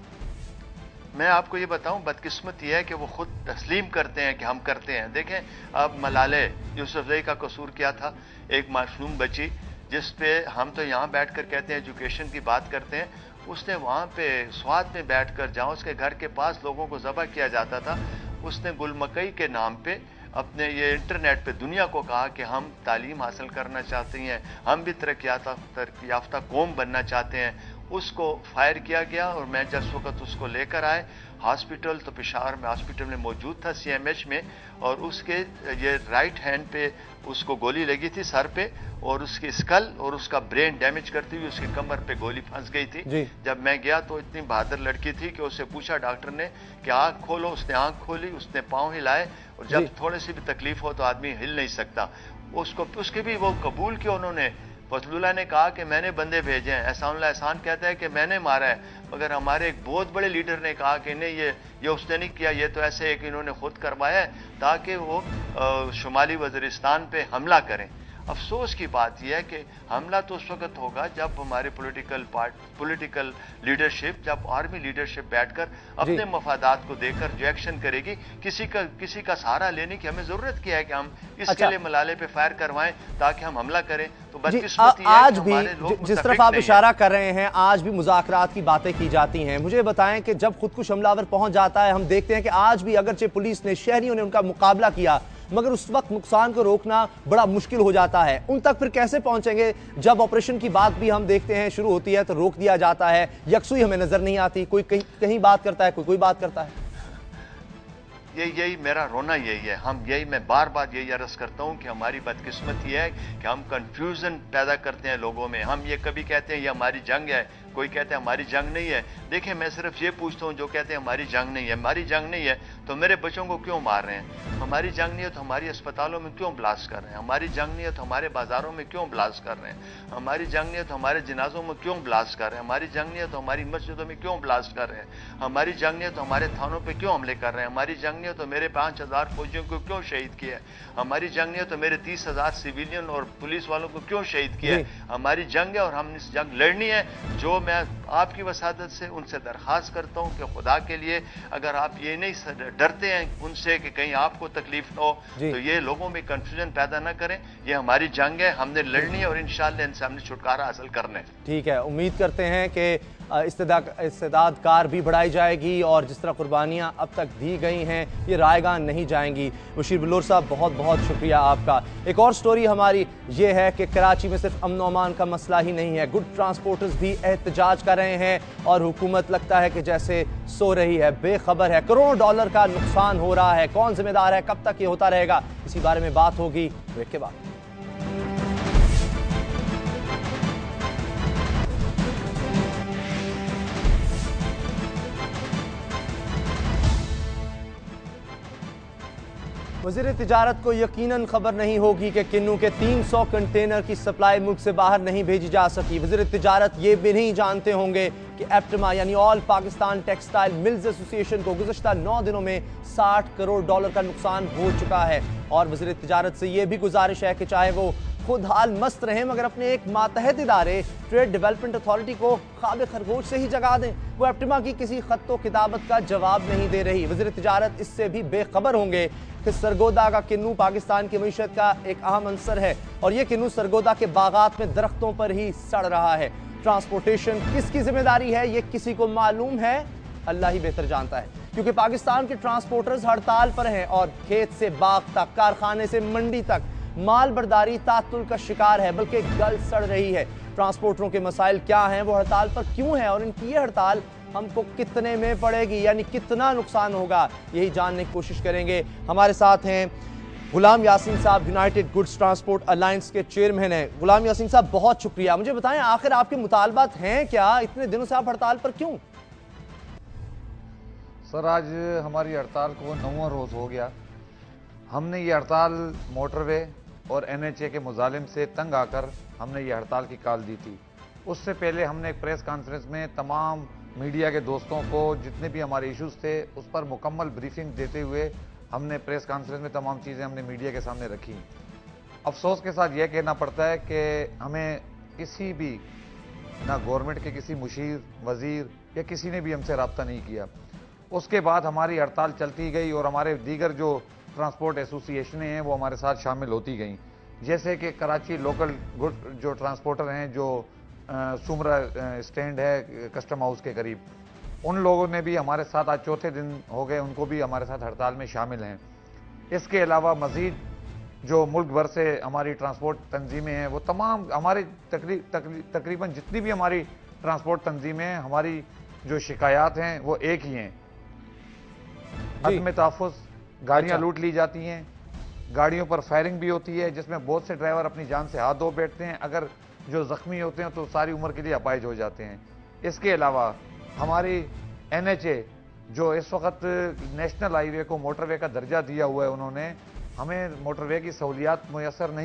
मैं आपको ये बताऊं, बदकिस्मत यह है कि वो खुद तस्लीम करते हैं कि हम करते हैं। देखें, अब मलाले यूसुफजई का कसूर क्या था? एक मासूम बच्ची जिस पे हम तो यहाँ बैठकर कहते हैं एजुकेशन की बात करते हैं, उसने वहां पे स्वाद में बैठकर, जहां उसके घर के पास लोगों को जबह किया जाता था, उसने गुलमकई के नाम पे अपने ये इंटरनेट पे दुनिया को कहा कि हम तालीम हासिल करना चाहते हैं, हम भी तरक्की याफ्ता कौम बनना चाहते हैं। उसको फायर किया गया और मैं जिस वक्त उसको लेकर आए हॉस्पिटल, तो पेशावर में हॉस्पिटल में मौजूद था CMH में, और उसके ये राइट हैंड पे उसको गोली लगी थी सर पे, और उसकी स्कल और उसका ब्रेन डैमेज करती हुई उसकी कमर पे गोली फंस गई थी। जब मैं गया तो इतनी बहादुर लड़की थी कि उससे पूछा डॉक्टर ने कि आंख खोलो, उसने आंख खोली, उसने पांव हिलाए, और जब थोड़ी सी भी तकलीफ हो तो आदमी हिल नहीं सकता, उसको उसके भी वो कबूल किया उन्होंने। फजलुल्लाह ने कहा कि मैंने बंदे भेजे हैं, एहसान कहता है कि मैंने मारा है, मगर हमारे एक बहुत बड़े लीडर ने कहा कि नहीं ये उसने नहीं किया, ये तो ऐसे है कि इन्होंने खुद करवाया है ताकि वो शुमाली वज़ीरिस्तान पे हमला करें। अफसोस की बात यह है कि हमला तो उस वक्त होगा जब हमारे पॉलिटिकल लीडरशिप, जब आर्मी लीडरशिप बैठकर अपने मफादात को देखकर जो एक्शन करेगी, किसी का सहारा लेने की हमें जरूरत क्या है कि हम इसके लिए मलाले पे फायर करवाएं ताकि हम हमला करें। तो बदकिस्मती है आज कि हमारे लोग भी जिस तरफ आप इशारा कर रहे हैं, आज भी मुज़ाकरात की बातें की जाती हैं। मुझे बताएं कि जब खुदकुश हमलावर पहुंच जाता है, हम देखते हैं कि आज भी अगरचे पुलिस ने, शहरियों ने उनका मुकाबला किया, मगर उस वक्त नुकसान को रोकना बड़ा मुश्किल हो जाता है। उन तक फिर कैसे पहुंचेंगे जब ऑपरेशन की बात भी हम देखते हैं शुरू होती है तो रोक दिया जाता है, यकसुई हमें नजर नहीं आती, कोई कहीं बात करता है, कोई बात करता है। यही मेरा रोना यही है। मैं बार बार यही अर्ज करता हूं कि हमारी बदकिस्मती है कि हम कंफ्यूजन पैदा करते हैं लोगों में। हम ये कभी कहते हैं ये हमारी जंग है, कोई कहते हैं हमारी जंग नहीं है। देखिए, मैं सिर्फ ये पूछता हूं, जो कहते हैं हमारी जंग नहीं है, हमारी जंग नहीं है तो मेरे बच्चों को क्यों मार रहे हैं? हमारी जंग नहीं है तो हमारी अस्पतालों में क्यों ब्लास्ट कर रहे हैं? हमारी जंग नहीं है तो हमारे बाजारों में क्यों ब्लास्ट कर रहे हैं? हमारी जंग नहीं है तो हमारे जनाजों में क्यों ब्लास्ट कर रहे हैं? हमारी जंग नहीं है तो हमारी मस्जिदों में क्यों ब्लास्ट कर रहे हैं? हमारी जंग नहीं है तो हमारे थानों पर क्यों हमले कर रहे हैं? हमारी जंग नहीं है तो मेरे 5000 फौजियों को क्यों शहीद किया? हमारी जंग नहीं है तो मेरे 30,000 सिविलियन और पुलिस वालों को क्यों शहीद किया? हमारी जंग है और हम इस जंग लड़नी है। जो मैं आपकी वसादत से उनसे दरखास्त करता हूं कि खुदा के लिए अगर आप ये नहीं डरते हैं उनसे कि कहीं आपको तकलीफ न हो तो ये लोगों में कंफ्यूजन पैदा ना करें। ये हमारी जंग है, हमने लड़नी है और इंशाअल्लाह इनसे हमने छुटकारा हासिल करना है। ठीक है, उम्मीद करते हैं कि इस्तेदाद कार भी बढ़ाई जाएगी और जिस तरह कुर्बानियाँ अब तक दी गई हैं ये रायगान नहीं जाएंगी। बशीर बलोर साहब, बहुत बहुत शुक्रिया आपका। एक और स्टोरी हमारी ये है कि कराची में सिर्फ अमन अमान का मसला ही नहीं है, गुड ट्रांसपोर्टर्स भी एहतजाज कर रहे हैं और हुकूमत लगता है कि जैसे सो रही है, बेखबर है। करोड़ों डॉलर का नुकसान हो रहा है, कौन जिम्मेदार है, कब तक ये होता रहेगा, इसी बारे में बात होगी ब्रेक के बाद। वज़ीर तिजारत को यकीनन खबर नहीं होगी कि किन्नू के 300 कंटेनर की सप्लाई मुल्क से बाहर नहीं भेजी जा सकी। वज़ीर तिजारत ये भी नहीं जानते होंगे कि एप्टमा यानी all Pakistan textile mills association को गुज़श्ता 9 दिनों में 60 करोड़ डॉलर का नुकसान हो चुका है। और वज़ीर तिजारत से यह भी गुजारिश है कि चाहे वो खुद हाल मस्त रहें मगर अपने एक मातहत इदारे ट्रेड डेवलपमेंट अथॉरिटी को ख्वाब खरगोश से ही जगा दें। वो एप्टिमा की किसी खत्तो किताबत का जवाब नहीं दे रही। वज़ीर तिजारत इससे भी बेखबर होंगे कि सरगोदा का किन्नू पाकिस्तान की मईशत का एक अहम अंसर है और ये किन्नू सरगोदा के बागात में दरख्तों पर ही सड़ रहा है। ट्रांसपोर्टेशन किसकी जिम्मेदारी है ये किसी को मालूम है? अल्लाह ही बेहतर जानता है, क्योंकि पाकिस्तान के ट्रांसपोर्टर्स हड़ताल पर हैं और खेत से बाग तक, कारखाने से मंडी तक माल बर्दारी तातुल का शिकार है, बल्कि गल सड़ रही है। ट्रांसपोर्टरों के मसाइल क्या हैं, वो हड़ताल पर क्यों है और इनकी ये हड़ताल हमको कितने में पड़ेगी, यानी कितना नुकसान होगा, यही जानने की कोशिश करेंगे। हमारे साथ हैं गुलाम यासीन साहब, यूनाइटेड गुड्स ट्रांसपोर्ट अलायंस के चेयरमैन हैं। गुलाम यासीन साहब, बहुत शुक्रिया। मुझे बताएं आखिर आपके मुतालबात हैं क्या? इतने दिनों से आप हड़ताल पर क्यों? सर, आज हमारी हड़ताल को 9वां रोज हो गया। हमने ये हड़ताल मोटरवे और NHA के मुजालिम से तंग आकर हमने ये हड़ताल की कॉल दी थी। उससे पहले हमने एक प्रेस कॉन्फ्रेंस में तमाम मीडिया के दोस्तों को जितने भी हमारे इश्यूज थे उस पर मुकम्मल ब्रीफिंग देते हुए हमने प्रेस कॉन्फ्रेंस में तमाम चीज़ें हमने मीडिया के सामने रखी। अफसोस के साथ यह कहना पड़ता है कि हमें किसी भी, ना गवर्नमेंट के किसी मुशीर, वजीर या किसी ने भी हमसे रब्ता नहीं किया। उसके बाद हमारी हड़ताल चलती गई और हमारे दीगर जो ट्रांसपोर्ट एसोसिएशनें हैं वो हमारे साथ शामिल होती गईं। जैसे कि कराची लोकल गुड जो ट्रांसपोर्टर हैं, जो सुमरा स्टैंड है कस्टम हाउस के करीब, उन लोगों ने भी हमारे साथ, आज चौथे दिन हो गए, उनको भी हमारे साथ हड़ताल में शामिल हैं। इसके अलावा मज़ीद जो मुल्क भर से हमारी ट्रांसपोर्ट तंजीमें हैं वो तमाम हमारी तकरीबन जितनी भी हमारी ट्रांसपोर्ट तंजीमें हैं, हमारी जो शिकायत हैं वो एक ही हैं, अदम तहफ़्फ़ुज़, गाड़ियां लूट ली जाती हैं, गाड़ियों पर फायरिंग भी होती है जिसमें बहुत से ड्राइवर अपनी जान से हाथ धो बैठते हैं, अगर जो जख्मी होते हैं तो सारी उम्र के लिए अपाहिज हो जाते हैं। इसके अलावा हमारी NHA जो इस वक्त नेशनल हाईवे को मोटरवे का दर्जा दिया हुआ है, उन्होंने हमें मोटरवे की सहूलियात मुयसर नहीं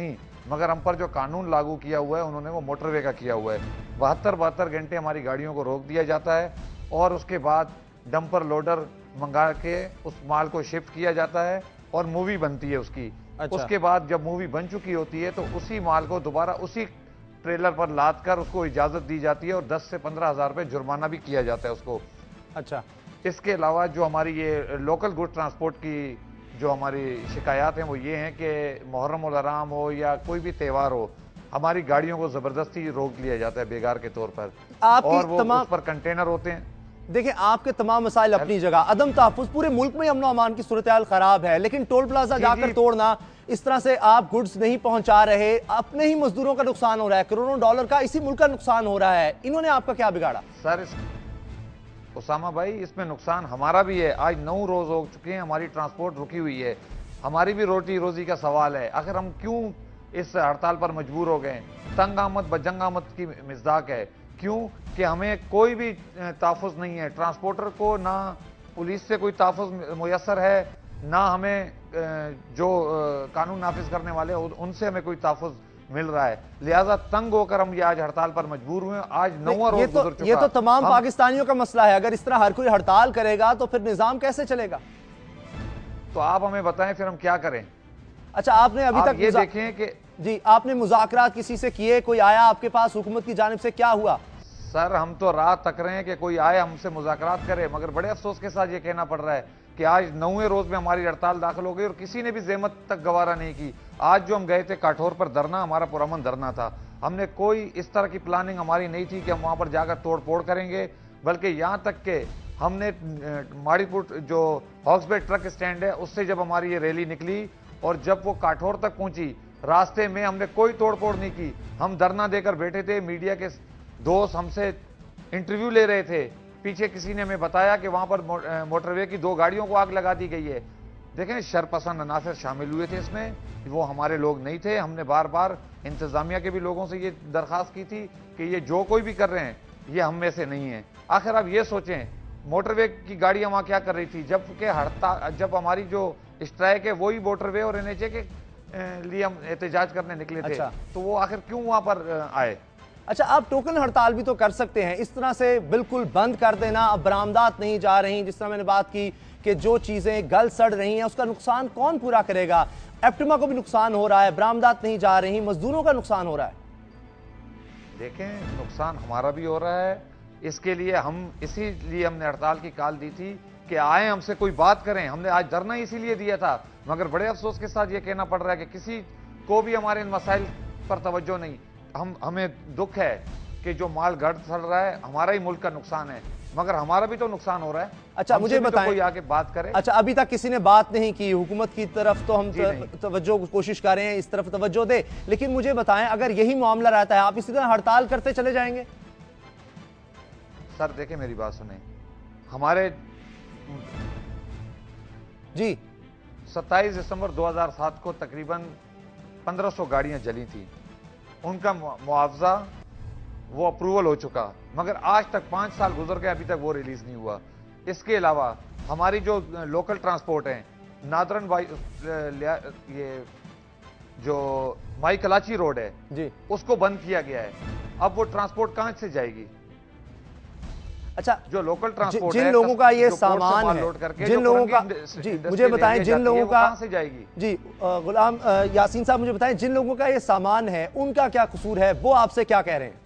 मगर हम पर जो कानून लागू किया हुआ है उन्होंने वो मोटरवे का किया हुआ है। 72 घंटे हमारी गाड़ियों को रोक दिया जाता है और उसके बाद डंपर लोडर मंगा के उस माल को शिफ्ट किया जाता है और मूवी बनती है उसकी। अच्छा। उसके बाद जब मूवी बन चुकी होती है तो उसी माल को दोबारा उसी ट्रेलर पर लाद कर उसको इजाजत दी जाती है और 10 से 15 हज़ार रुपये जुर्माना भी किया जाता है उसको। अच्छा। इसके अलावा जो हमारी ये लोकल गुड ट्रांसपोर्ट की जो हमारी शिकायत हैं वो ये हैं कि मुहर्रम उल हराम हो या कोई भी त्यौहार हो, हमारी गाड़ियों को जबरदस्ती रोक लिया जाता है बेगार के तौर पर, और वो उस पर कंटेनर होते हैं। देखिए, आपके तमाम मसाइल अपनी जगह, अदम तहफ़्फ़ुज़, पूरे मुल्क में अमन अमान की सूरत हाल खराब है, लेकिन टोल प्लाजा जाकर तोड़ना, इस तरह से आप गुड्स नहीं पहुंचा रहे, अपने ही मजदूरों का नुकसान हो रहा है, करोड़ों डॉलर का इसी मुल्क का नुकसान हो रहा है। इन्होंने आपका क्या बिगाड़ा? सर उसामा भाई, इसमें नुकसान हमारा भी है। आज 9 रोज हो चुके हैं हमारी ट्रांसपोर्ट रुकी हुई है, हमारी भी रोटी रोजी का सवाल है। आखिर हम क्यों इस हड़ताल पर मजबूर हो गए? तंग आमद बजंग आमद की मिज़दाक है। क्यों कि हमें कोई भी तहफ़्फ़ुज़ नहीं है, ट्रांसपोर्टर को ना पुलिस से कोई तहफ़्फ़ुज़ मुयस्सर है, ना हमें जो कानून नाफिज करने वाले उनसे हमें कोई तहफ़्फ़ुज़ मिल रहा है। लिहाजा तंग होकर हम ये आज हड़ताल पर मजबूर हुए। आज 9वां रोज गुजर चुका। ये तो तमाम पाकिस्तानियों का मसला है। अगर इस तरह हर कोई हड़ताल करेगा तो फिर निजाम कैसे चलेगा? तो आप हमें बताएं फिर हम क्या करें। अच्छा, आपने अभी तक ये देखें कि जी, आपने मुज़ाकरात किसी से किए? कोई आया आपके पास हुकूमत की जानिब से? क्या हुआ? सर, हम तो रात तक रहे हैं कि कोई आए हमसे मुज़ाकरात करे, मगर बड़े अफसोस के साथ ये कहना पड़ रहा है कि आज 9वें रोज में हमारी हड़ताल दाखिल हो गई और किसी ने भी ज़हमत तक गवारा नहीं की। आज जो हम गए थे काठौर पर धरना, हमारा पुरअमन धरना था। हमने कोई इस तरह की प्लानिंग हमारी नहीं थी कि हम वहां पर जाकर तोड़ फोड़ करेंगे, बल्कि यहां तक के हमने माड़ीपुर जो हॉक्सबे ट्रक स्टैंड है उससे जब हमारी ये रैली निकली और जब वो काठौर तक पहुंची, रास्ते में हमने कोई तोड़ फोड़ नहीं की। हम धरना देकर बैठे थे, मीडिया के दोस्त हमसे इंटरव्यू ले रहे थे। पीछे किसी ने हमें बताया कि वहां पर मोटरवे की 2 गाड़ियों को आग लगा दी गई है। देखें, शरपसंद अनासर शामिल हुए थे इसमें, वो हमारे लोग नहीं थे। हमने बार बार इंतजामिया के भी लोगों से ये दरखास्त की थी कि ये जो कोई भी कर रहे हैं ये हम में से नहीं है। आखिर आप ये सोचें, मोटरवे की गाड़ियां वहां क्या कर रही थी? जबकि हड़ताल, जब हमारी जो स्ट्राइक है वही मोटरवे और NHA के लिए हम एहतजाज करने निकले थे। अच्छा। तो वो आखिर क्यों वहां पर आए? अच्छा, आप टोकन हड़ताल भी तो कर सकते हैं। इस तरह से बिल्कुल बंद कर देना, अब बरामदात नहीं जा रही, जिस तरह मैंने बात की कि जो चीजें गल सड़ रही हैं उसका नुकसान कौन पूरा करेगा? एप्टिमा को भी नुकसान हो रहा है, बरामदात नहीं जा रही, मजदूरों का नुकसान हो रहा है। देखें, नुकसान हमारा भी हो रहा है। इसके लिए इसीलिए हमने हड़ताल की कॉल दी थी कि आए हमसे कोई बात करें। हमने आज धरना इसीलिए दिया था, मगर बड़े अफसोस के साथ ये कहना पड़ रहा है कि किसी को भी हमारे इन मसाइल पर तवज्जो नहीं। हमें दुख है कि जो माल गड़ सड़ रहा है हमारा ही मुल्क का नुकसान है, मगर हमारा भी तो नुकसान हो रहा है। अच्छा, मुझे बताएं, कोई आके बात करे। अच्छा, अभी तक किसी ने बात नहीं की हुकूमत की तरफ, तो हम तवज्जो कोशिश कर रहे हैं इस तरफ तवज्जो दे, लेकिन मुझे बताएं, अगर यही मामला रहता है आप इसी तरह हड़ताल करते चले जाएंगे? सर देखें, मेरी बात सुने, हमारे जी 27 दिसंबर 2007 को तकरीबन 1500 गाड़ियां जली थी। उनका मुआवजा वो अप्रूवल हो चुका, मगर आज तक 5 साल गुजर गए, अभी तक वो रिलीज नहीं हुआ। इसके अलावा हमारी जो लोकल ट्रांसपोर्ट है, नादरन ये जो माई कलाची रोड है जी, उसको बंद किया गया है। अब वो ट्रांसपोर्ट कहां से जाएगी? अच्छा, जो लोकल ट्रांसपोर्ट जिन लोगों का ये सामान है, जिन लोगों का, जी मुझे बताएं, जिन लोगों का कहां से जाएगी? जी गुलाम यासीन साहब, मुझे बताएं, जिन लोगों का ये सामान है उनका क्या कसूर है? वो आपसे क्या कह रहे हैं?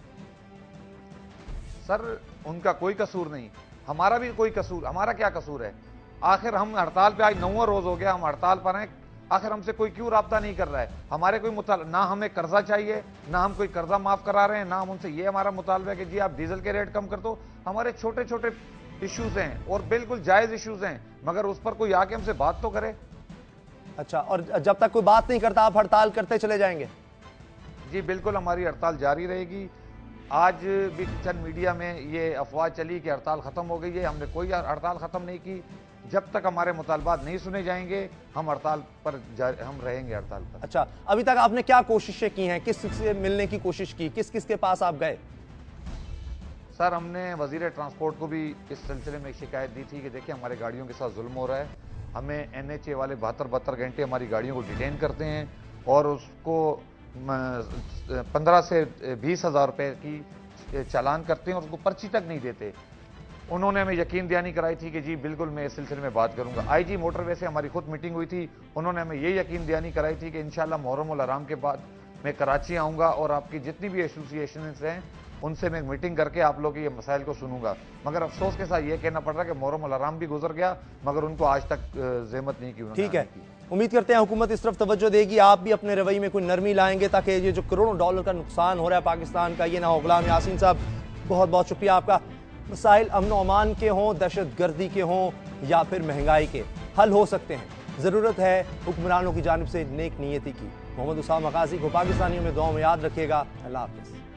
सर, उनका कोई कसूर नहीं, हमारा भी कोई कसूर। हमारा क्या कसूर है? आखिर हम हड़ताल पे, आज 9वां रोज हो गया हम हड़ताल पर हैं, आखिर हमसे कोई क्यों राब्ता नहीं कर रहा है? हमारे कोई ना हमें कर्जा चाहिए, ना हम कोई कर्जा माफ करा रहे हैं, ना हम उनसे ये हमारा मुतालबा है कि जी आप डीजल के रेट कम कर दो। हमारे छोटे छोटे इश्यूज हैं और बिल्कुल जायज इश्यूज हैं, मगर उस पर कोई आके हमसे बात तो करे। अच्छा, और जब तक कोई बात नहीं करता आप हड़ताल करते चले जाएंगे? जी बिल्कुल, हमारी हड़ताल जारी रहेगी। आज भी चंद मीडिया में ये अफवाह चली कि हड़ताल खत्म हो गई है, हमने कोई हड़ताल खत्म नहीं की। जब तक हमारे मुतालबात नहीं सुने जाएंगे हम हड़ताल पर हम रहेंगे हड़ताल पर। अच्छा, अभी तक आपने क्या कोशिशें की हैं? किस से मिलने की कोशिश की? किस किस के पास आप गए? सर, हमने वजीर ट्रांसपोर्ट को भी इस सिलसिले में शिकायत दी थी कि देखिए हमारे गाड़ियों के साथ जुल्म हो रहा है। हमें NHA वाले 72 घंटे हमारी गाड़ियों को डिटेन करते हैं और उसको 15 से 20 हज़ार रुपए की चालान करते हैं और उसको पर्ची तक नहीं देते। उन्होंने हमें यकीन दहानी कराई थी कि जी बिल्कुल मैं इस सिलसिले में बात करूंगा। आईजी मोटरवे से हमारी खुद मीटिंग हुई थी, उन्होंने हमें ये यकीन दहानी कराई थी कि इंशाल्लाह मुहर्रम उल हराम के बाद मैं कराची आऊंगा और आपकी जितनी भी एसोसिएशन हैं उनसे मैं मीटिंग करके आप लोग के ये मसाइल को सुनूंगा। मगर अफसोस के साथ ये कहना पड़ रहा है कि मुहर्रम उल हराम भी गुजर गया मगर उनको आज तक ज़हमत नहीं की। ठीक है, उम्मीद करते हैं हुकूमत इस तरफ तवज्जो देगी, आप भी अपने रवैये में कोई नरमी लाएंगे ताकि ये जो करोड़ों डॉलर का नुकसान हो रहा है पाकिस्तान का ये ना हो। गुलाम यासीन साहब बहुत बहुत शुक्रिया आपका। मसाइल अमन व अमान के हों, दहशत गर्दी के हों या फिर महंगाई के, हल हो सकते हैं। ज़रूरत है हुक्मरानों की जानिब से नेक नीयती की। मोहम्मद उसामा गाजी को पाकिस्तानियों में दुआ में याद रखिएगा। अल्लाह हाफ़िज़।